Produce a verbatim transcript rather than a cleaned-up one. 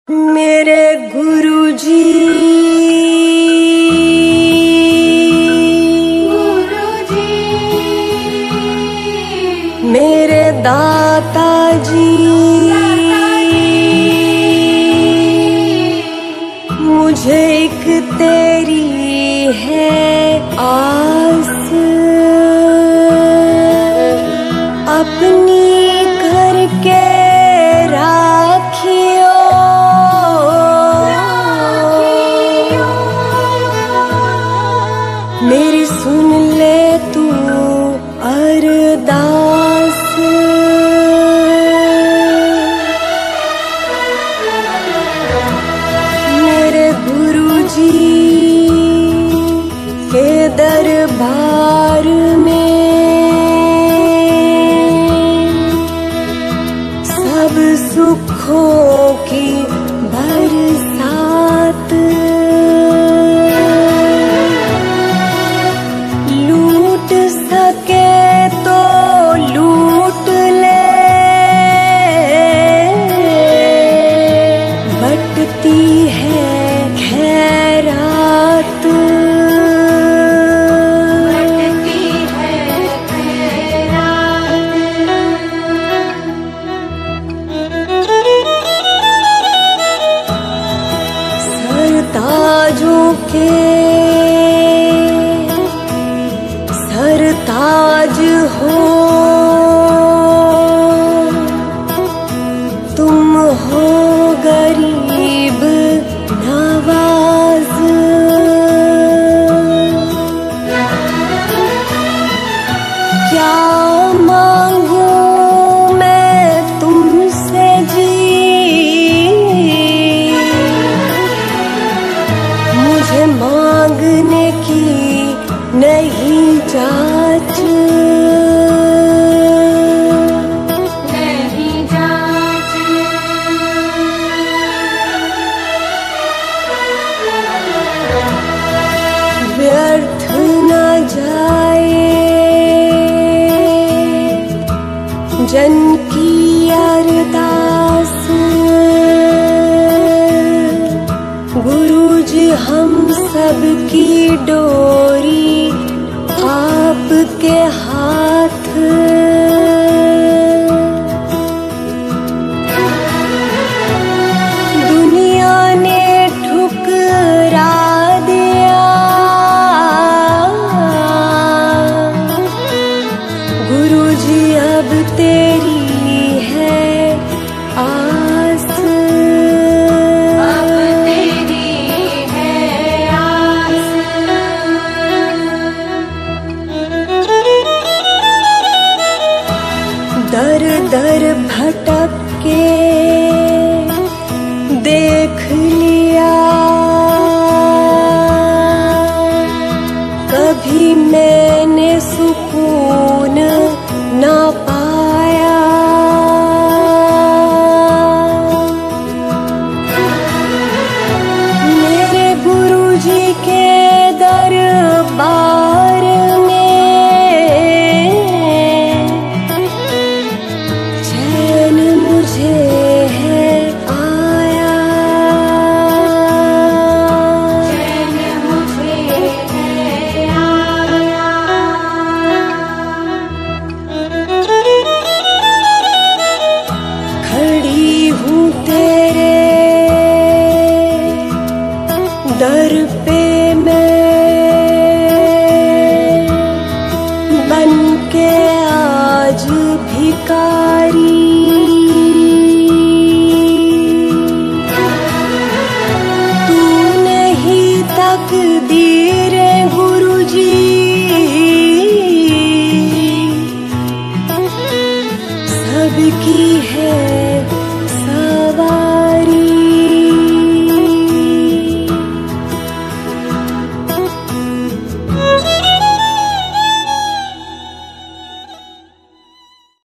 मेरे गुरुजी गुरुजी मेरे दाता जी मुझे एक तेरी है आस अपनी करके राखियो मेरी सुन ले तू अरदास मेरे गुरुजी के दरबार में सब सुखों की बरसात लूट सके तो लूट ले बटती है खैरात बटती है खैरात सरताजों के सरताज हो तुम हो गरीब नवाज क्या मांगू मैं तुमसे जी मुझे मांगने की नहीं जांच नहीं जांच व्यर्थ न जाए जन की अरदास गुरुजी हम सब की डोरी आपके हाथ दुनिया ने ठुकरा दिया गुरुजी अब तेरी है आस अब तेरी है आस दर दर भटक के देख लिया कभी मैंने सुकून ना पाया मेरे गुरुजी के दरबार चैन मुझे है आया चैन मुझे है आया खड़ी हूँ तेरे दर पे मैं बन के आज भिखारी